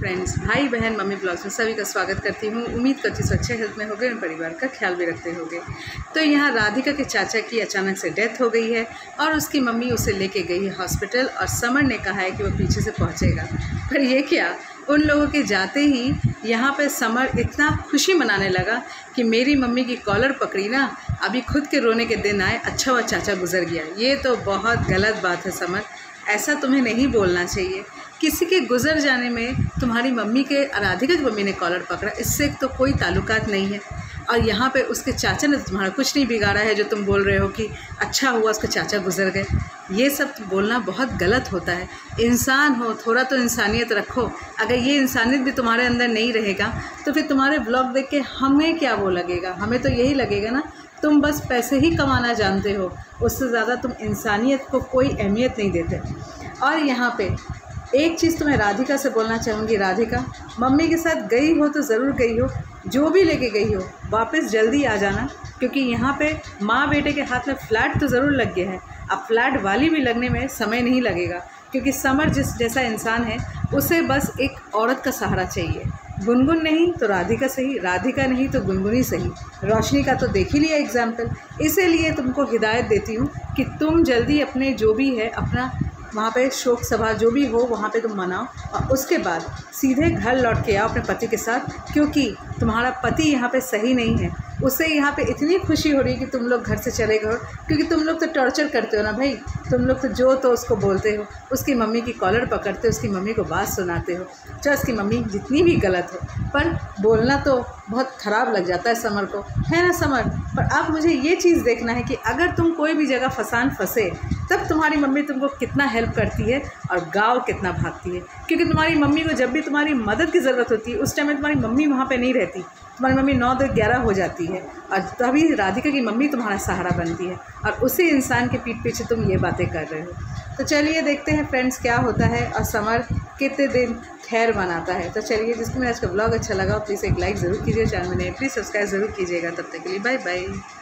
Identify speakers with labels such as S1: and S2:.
S1: Friends, भाई बहन, mummy blogs में सभी का स्वागत करती हूँ। उम्मीद करती हूँ अच्छे हेल्थ में होगे और परिवार का ख्याल भी रखते होगे। तो यहाँ राधिका के चाचा की अचानक से डेथ हो गई है और उसकी मम्मी उसे लेके गई है हॉस्पिटल और समर ने कहा है कि वो पीछे से पहुँचेगा। पर ये क्या, उन लोगों के जाते ही यहाँ पे समर इतना खुशी मनाने लगा कि मेरी मम्मी की कॉलर पकड़ी ना, अभी खुद के रोने के दिन आए, अच्छा हुआ चाचा गुजर गया। ये तो बहुत गलत बात है समर, ऐसा तुम्हें नहीं बोलना चाहिए। किसी के गुजर जाने में तुम्हारी मम्मी के, राधिका की मम्मी ने कॉलर पकड़ा, इससे तो कोई ताल्लुकात नहीं है। और यहाँ पे उसके चाचा ने तुम्हारा कुछ नहीं बिगाड़ा है जो तुम बोल रहे हो कि अच्छा हुआ उसके चाचा गुजर गए। ये सब बोलना बहुत गलत होता है। इंसान हो, थोड़ा तो इंसानियत रखो। अगर ये इंसानियत भी तुम्हारे अंदर नहीं रहेगा तो फिर तुम्हारे ब्लॉग देख के हमें क्या वो लगेगा। हमें तो यही लगेगा ना, तुम बस पैसे ही कमाना जानते हो, उससे ज़्यादा तुम इंसानियत को कोई अहमियत नहीं देते। और यहाँ पे एक चीज़ तो मैं राधिका से बोलना चाहूँगी, राधिका मम्मी के साथ गई हो तो ज़रूर गई हो, जो भी लेके गई हो वापस जल्दी आ जाना, क्योंकि यहाँ पे माँ बेटे के हाथ में फ्लैट तो ज़रूर लग गया है। अब फ्लैट वाली भी लगने में समय नहीं लगेगा, क्योंकि समर जैसा इंसान है उसे बस एक औरत का सहारा चाहिए। गुनगुन नहीं तो राधिका सही, राधिका नहीं तो गुनगुनी सही। रोशनी का तो देख ही लिया एग्जाम्पल। इसीलिए तुमको हिदायत देती हूँ कि तुम जल्दी अपने जो भी है अपना वहाँ पे शोक सभा जो भी हो वहाँ पे तुम मनाओ और उसके बाद सीधे घर लौट के आओ अपने पति के साथ, क्योंकि तुम्हारा पति यहाँ पे सही नहीं है। उसे यहाँ पे इतनी खुशी हो रही है कि तुम लोग घर से चले गए हो, क्योंकि तुम लोग तो टॉर्चर करते हो ना भाई। तुम लोग तो जो तो उसको बोलते हो, उसकी मम्मी की कॉलर पकड़ते हो, उसकी मम्मी को बात सुनाते हो, चाहे उसकी मम्मी जितनी भी गलत हो। पर बोलना तो बहुत ख़राब लग जाता है समर को, है ना समर। पर अब मुझे ये चीज़ देखना है कि अगर तुम कोई भी जगह फंसे तब तुम्हारी मम्मी तुमको कितना हेल्प करती है और गाँव कितना भागती है। क्योंकि तुम्हारी मम्मी को जब भी तुम्हारी मदद की ज़रूरत होती है उस टाइम में तुम्हारी मम्मी वहाँ पे नहीं रहती। तुम्हारी मम्मी 9 से 11 हो जाती है और तभी राधिका की मम्मी तुम्हारा सहारा बनती है, और उसी इंसान के पीठ पीछे तुम ये बातें कर रहे हो। तो चलिए देखते हैं फ्रेंड्स क्या होता है और समर कितने दिन खैर मनाता है। तो चलिए, जिसको मेरा आज का ब्लॉग अच्छा लगा प्लीज़ एक लाइक ज़रूर कीजिए, चैनल में नए प्लीज़ सब्सक्राइब ज़रूर कीजिएगा। तब तक के लिए बाय बाय।